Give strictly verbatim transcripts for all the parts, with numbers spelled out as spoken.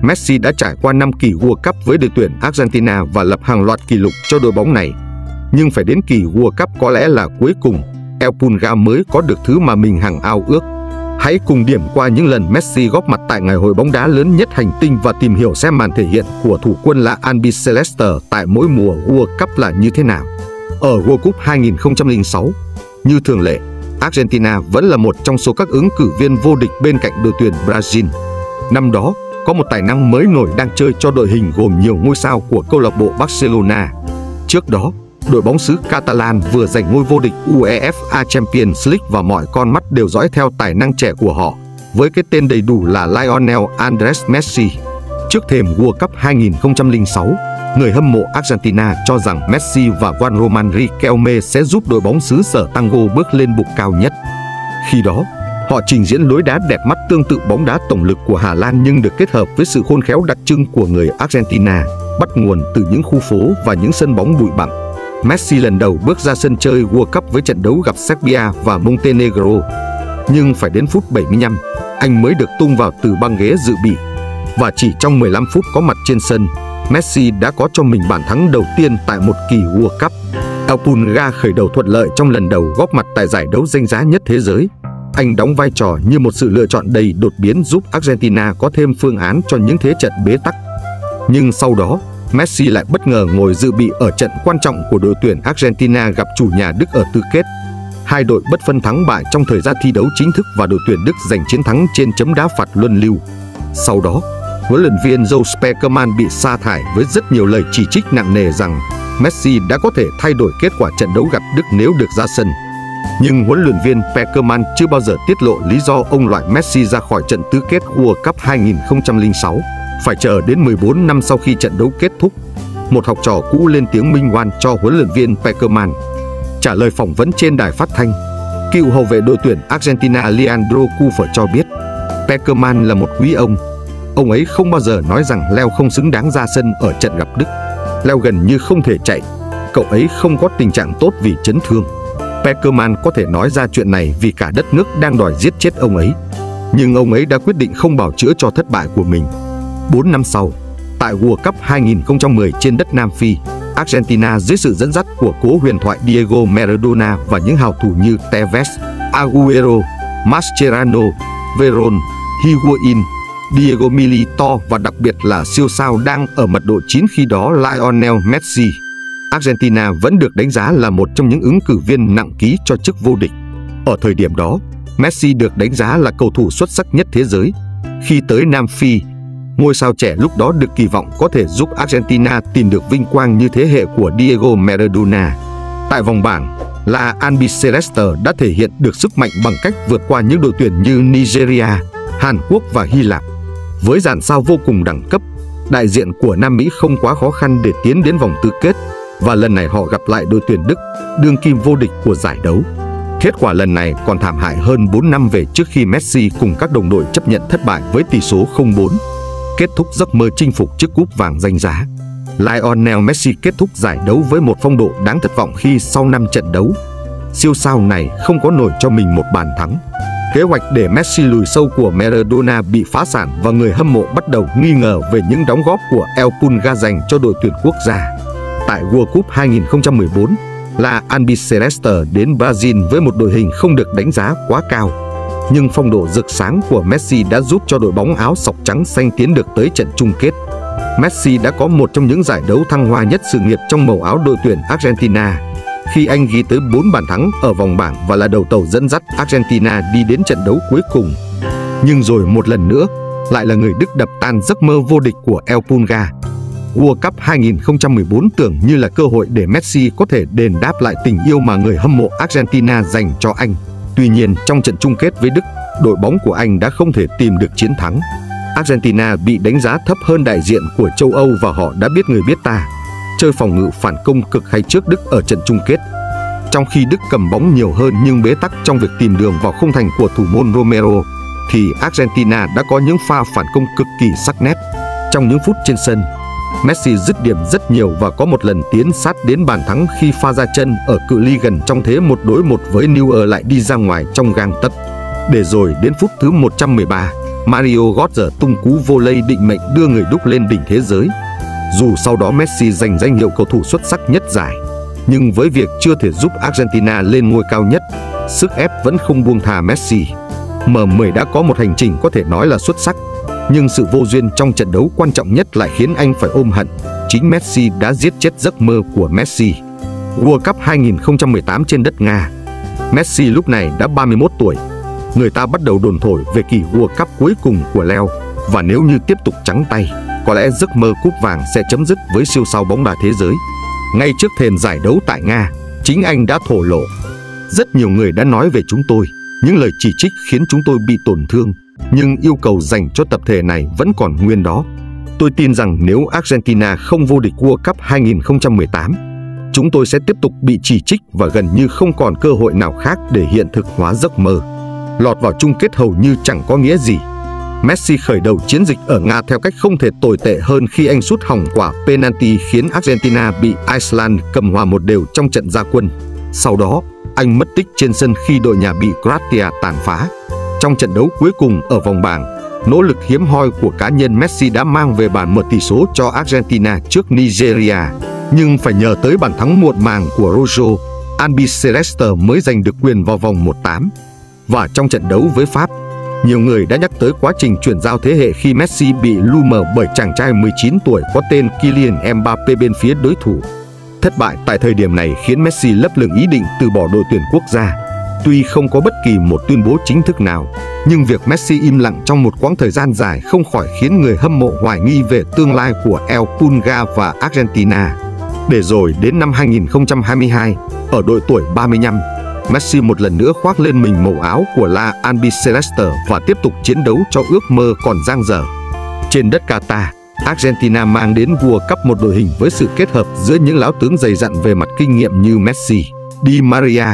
Messi đã trải qua năm kỳ World Cup với đội tuyển Argentina và lập hàng loạt kỷ lục cho đội bóng này. Nhưng phải đến kỳ World Cup có lẽ là cuối cùng, El Pulga mới có được thứ mà mình hằng ao ước. Hãy cùng điểm qua những lần Messi góp mặt tại ngày hội bóng đá lớn nhất hành tinh và tìm hiểu xem màn thể hiện của thủ quân La Albiceleste tại mỗi mùa World Cup là như thế nào. Ở World Cup hai nghìn không trăm lẻ sáu, như thường lệ, Argentina vẫn là một trong số các ứng cử viên vô địch bên cạnh đội tuyển Brazil. Năm đó, có một tài năng mới nổi đang chơi cho đội hình gồm nhiều ngôi sao của câu lạc bộ Barcelona. Trước đó, đội bóng xứ Catalan vừa giành ngôi vô địch UEFA Champions League và mọi con mắt đều dõi theo tài năng trẻ của họ, với cái tên đầy đủ là Lionel Andres Messi. Trước thềm World Cup hai nghìn không trăm lẻ sáu, người hâm mộ Argentina cho rằng Messi và Juan Roman Riquelme sẽ giúp đội bóng xứ sở Tango bước lên bục cao nhất. Khi đó, họ trình diễn lối đá đẹp mắt tương tự bóng đá tổng lực của Hà Lan nhưng được kết hợp với sự khôn khéo đặc trưng của người Argentina, bắt nguồn từ những khu phố và những sân bóng bụi bặm. Messi lần đầu bước ra sân chơi World Cup với trận đấu gặp Serbia và Montenegro. Nhưng phải đến phút bảy mươi lăm, anh mới được tung vào từ băng ghế dự bị. Và chỉ trong mười lăm phút có mặt trên sân, Messi đã có cho mình bàn thắng đầu tiên tại một kỳ World Cup. El Pulga khởi đầu thuận lợi trong lần đầu góp mặt tại giải đấu danh giá nhất thế giới. Anh đóng vai trò như một sự lựa chọn đầy đột biến giúp Argentina có thêm phương án cho những thế trận bế tắc. Nhưng sau đó, Messi lại bất ngờ ngồi dự bị ở trận quan trọng của đội tuyển Argentina gặp chủ nhà Đức ở tứ kết. Hai đội bất phân thắng bại trong thời gian thi đấu chính thức và đội tuyển Đức giành chiến thắng trên chấm đá phạt luân lưu. Sau đó, huấn luyện viên Jose Pekerman bị sa thải với rất nhiều lời chỉ trích nặng nề rằng Messi đã có thể thay đổi kết quả trận đấu gặp Đức nếu được ra sân. Nhưng huấn luyện viên Pekerman chưa bao giờ tiết lộ lý do ông loại Messi ra khỏi trận tứ kết World Cup hai nghìn không trăm lẻ sáu, phải chờ đến mười bốn năm sau khi trận đấu kết thúc. Một học trò cũ lên tiếng minh oan cho huấn luyện viên Pekerman. Trả lời phỏng vấn trên đài phát thanh, cựu hậu vệ đội tuyển Argentina Leandro Kuffer cho biết Pekerman là một quý ông. Ông ấy không bao giờ nói rằng Leo không xứng đáng ra sân ở trận gặp Đức. Leo gần như không thể chạy. Cậu ấy không có tình trạng tốt vì chấn thương. Pekerman có thể nói ra chuyện này vì cả đất nước đang đòi giết chết ông ấy. Nhưng ông ấy đã quyết định không bào chữa cho thất bại của mình. Bốn năm sau, tại World Cup hai nghìn không trăm mười trên đất Nam Phi, Argentina dưới sự dẫn dắt của cố huyền thoại Diego Maradona và những hào thủ như Tevez, Agüero, Mascherano, Veron, Higuain, Diego Milito và đặc biệt là siêu sao đang ở mật độ chín khi đó Lionel Messi. Argentina vẫn được đánh giá là một trong những ứng cử viên nặng ký cho chức vô địch. Ở thời điểm đó, Messi được đánh giá là cầu thủ xuất sắc nhất thế giới. Khi tới Nam Phi, ngôi sao trẻ lúc đó được kỳ vọng có thể giúp Argentina tìm được vinh quang như thế hệ của Diego Maradona. Tại vòng bảng, La Albiceleste đã thể hiện được sức mạnh bằng cách vượt qua những đội tuyển như Nigeria, Hàn Quốc và Hy Lạp. Với dàn sao vô cùng đẳng cấp, đại diện của Nam Mỹ không quá khó khăn để tiến đến vòng tứ kết, và lần này họ gặp lại đội tuyển Đức, đương kim vô địch của giải đấu. Kết quả lần này còn thảm hại hơn bốn năm về trước khi Messi cùng các đồng đội chấp nhận thất bại với tỷ số không bốn. Kết thúc giấc mơ chinh phục chiếc cúp vàng danh giá. Lionel Messi kết thúc giải đấu với một phong độ đáng thất vọng khi sau năm trận đấu, siêu sao này không có nổi cho mình một bàn thắng. Kế hoạch để Messi lùi sâu của Maradona bị phá sản và người hâm mộ bắt đầu nghi ngờ về những đóng góp của El Pulga dành cho đội tuyển quốc gia. Tại World Cup hai nghìn không trăm mười bốn, La Albiceleste đến Brazil với một đội hình không được đánh giá quá cao. Nhưng phong độ rực sáng của Messi đã giúp cho đội bóng áo sọc trắng xanh tiến được tới trận chung kết. Messi đã có một trong những giải đấu thăng hoa nhất sự nghiệp trong màu áo đội tuyển Argentina, khi anh ghi tới bốn bàn thắng ở vòng bảng và là đầu tàu dẫn dắt Argentina đi đến trận đấu cuối cùng. Nhưng rồi một lần nữa, lại là người Đức đập tan giấc mơ vô địch của El Pulga. World Cup hai nghìn không trăm mười bốn tưởng như là cơ hội để Messi có thể đền đáp lại tình yêu mà người hâm mộ Argentina dành cho anh. Tuy nhiên, trong trận chung kết với Đức, đội bóng của anh đã không thể tìm được chiến thắng. Argentina bị đánh giá thấp hơn đại diện của châu Âu và họ đã biết người biết ta, chơi phòng ngự phản công cực hay trước Đức ở trận chung kết. Trong khi Đức cầm bóng nhiều hơn nhưng bế tắc trong việc tìm đường vào khung thành của thủ môn Romero, thì Argentina đã có những pha phản công cực kỳ sắc nét. Trong những phút trên sân, Messi dứt điểm rất nhiều và có một lần tiến sát đến bàn thắng khi pha ra chân ở cự ly gần trong thế một đối một với Neuer lại đi ra ngoài trong gang tấc. Để rồi đến phút thứ một trăm mười ba, Mario Götze tung cú volley định mệnh đưa người Đức lên đỉnh thế giới. Dù sau đó Messi giành danh hiệu cầu thủ xuất sắc nhất giải, nhưng với việc chưa thể giúp Argentina lên ngôi cao nhất, sức ép vẫn không buông tha Messi. M mười đã có một hành trình có thể nói là xuất sắc, nhưng sự vô duyên trong trận đấu quan trọng nhất lại khiến anh phải ôm hận. Chính Messi đã giết chết giấc mơ của Messi. World Cup hai nghìn không trăm mười tám trên đất Nga. Messi lúc này đã ba mươi mốt tuổi. Người ta bắt đầu đồn thổi về kỳ World Cup cuối cùng của Leo, và nếu như tiếp tục trắng tay, có lẽ giấc mơ cúp vàng sẽ chấm dứt với siêu sao bóng đá thế giới. Ngay trước thềm giải đấu tại Nga, chính anh đã thổ lộ: rất nhiều người đã nói về chúng tôi, những lời chỉ trích khiến chúng tôi bị tổn thương, nhưng yêu cầu dành cho tập thể này vẫn còn nguyên đó. Tôi tin rằng nếu Argentina không vô địch World Cup hai nghìn không trăm mười tám, chúng tôi sẽ tiếp tục bị chỉ trích và gần như không còn cơ hội nào khác để hiện thực hóa giấc mơ. Lọt vào chung kết hầu như chẳng có nghĩa gì. Messi khởi đầu chiến dịch ở Nga theo cách không thể tồi tệ hơn khi anh sút hỏng quả penalty khiến Argentina bị Iceland cầm hòa một đều trong trận ra quân. Sau đó, anh mất tích trên sân khi đội nhà bị Croatia tàn phá. Trong trận đấu cuối cùng ở vòng bảng, nỗ lực hiếm hoi của cá nhân Messi đã mang về bàn mở tỷ số cho Argentina trước Nigeria. Nhưng phải nhờ tới bàn thắng muộn màng của Rojo, Albiceleste mới giành được quyền vào vòng một tám. Và trong trận đấu với Pháp, nhiều người đã nhắc tới quá trình chuyển giao thế hệ khi Messi bị lu mờ bởi chàng trai mười chín tuổi có tên Kylian Mbappé bên phía đối thủ. Thất bại tại thời điểm này khiến Messi lấp lửng ý định từ bỏ đội tuyển quốc gia. Tuy không có bất kỳ một tuyên bố chính thức nào, nhưng việc Messi im lặng trong một quãng thời gian dài không khỏi khiến người hâm mộ hoài nghi về tương lai của El Pulga và Argentina. Để rồi đến năm hai nghìn không trăm hai mươi hai, ở độ tuổi ba mươi lăm, Messi một lần nữa khoác lên mình màu áo của La Albiceleste và tiếp tục chiến đấu cho ước mơ còn dang dở. Trên đất Qatar, Argentina mang đến World Cup một đội hình với sự kết hợp giữa những lão tướng dày dặn về mặt kinh nghiệm như Messi, Di Maria,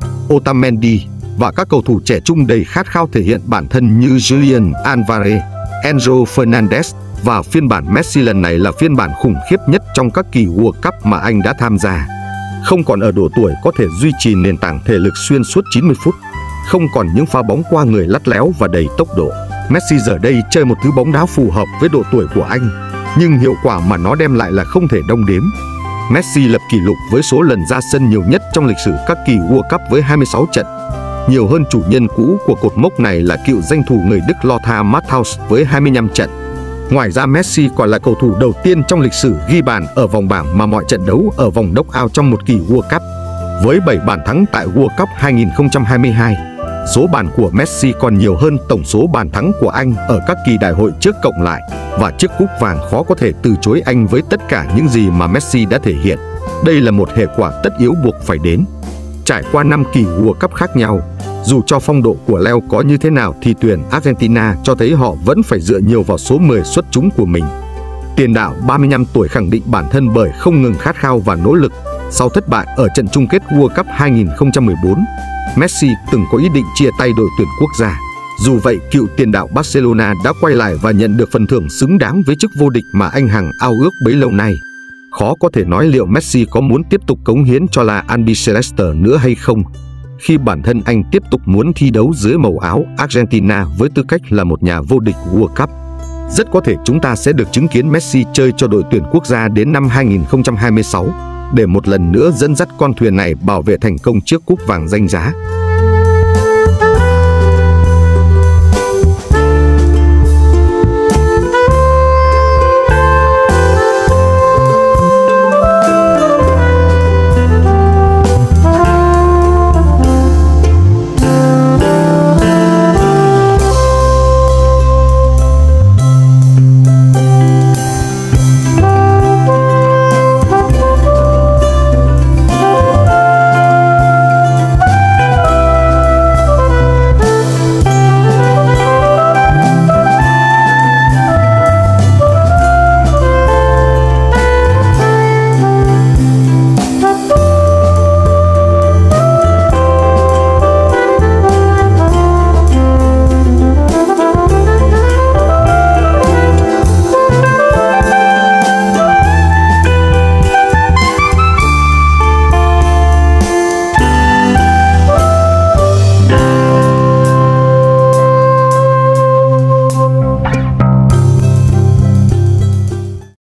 Otamendi và các cầu thủ trẻ trung đầy khát khao thể hiện bản thân như Julian Alvarez, Enzo Fernandez, và phiên bản Messi lần này là phiên bản khủng khiếp nhất trong các kỳ World Cup mà anh đã tham gia. Không còn ở độ tuổi có thể duy trì nền tảng thể lực xuyên suốt chín mươi phút, không còn những pha bóng qua người lắt léo và đầy tốc độ, Messi giờ đây chơi một thứ bóng đá phù hợp với độ tuổi của anh, nhưng hiệu quả mà nó đem lại là không thể đong đếm. Messi lập kỷ lục với số lần ra sân nhiều nhất trong lịch sử các kỳ World Cup với hai mươi sáu trận, nhiều hơn chủ nhân cũ của cột mốc này là cựu danh thủ người Đức Lothar Matthaus với hai mươi lăm trận. Ngoài ra, Messi còn là cầu thủ đầu tiên trong lịch sử ghi bàn ở vòng bảng mà mọi trận đấu ở vòng knock-out trong một kỳ World Cup. Với bảy bàn thắng tại World Cup hai nghìn không trăm hai mươi hai, số bàn của Messi còn nhiều hơn tổng số bàn thắng của anh ở các kỳ đại hội trước cộng lại, và chiếc cúp vàng khó có thể từ chối anh với tất cả những gì mà Messi đã thể hiện. Đây là một hệ quả tất yếu buộc phải đến. Trải qua năm kỳ World Cup khác nhau, dù cho phong độ của Leo có như thế nào thì tuyển Argentina cho thấy họ vẫn phải dựa nhiều vào số mười xuất chúng của mình. Tiền đạo ba mươi lăm tuổi khẳng định bản thân bởi không ngừng khát khao và nỗ lực. Sau thất bại ở trận chung kết World Cup hai nghìn không trăm mười bốn, Messi từng có ý định chia tay đội tuyển quốc gia. Dù vậy, cựu tiền đạo Barcelona đã quay lại và nhận được phần thưởng xứng đáng với chức vô địch mà anh hằng ao ước bấy lâu nay. Khó có thể nói liệu Messi có muốn tiếp tục cống hiến cho La Albiceleste nữa hay không, khi bản thân anh tiếp tục muốn thi đấu dưới màu áo Argentina với tư cách là một nhà vô địch World Cup. Rất có thể chúng ta sẽ được chứng kiến Messi chơi cho đội tuyển quốc gia đến năm hai nghìn không trăm hai mươi sáu, để một lần nữa dẫn dắt con thuyền này bảo vệ thành công chiếc cúp vàng danh giá.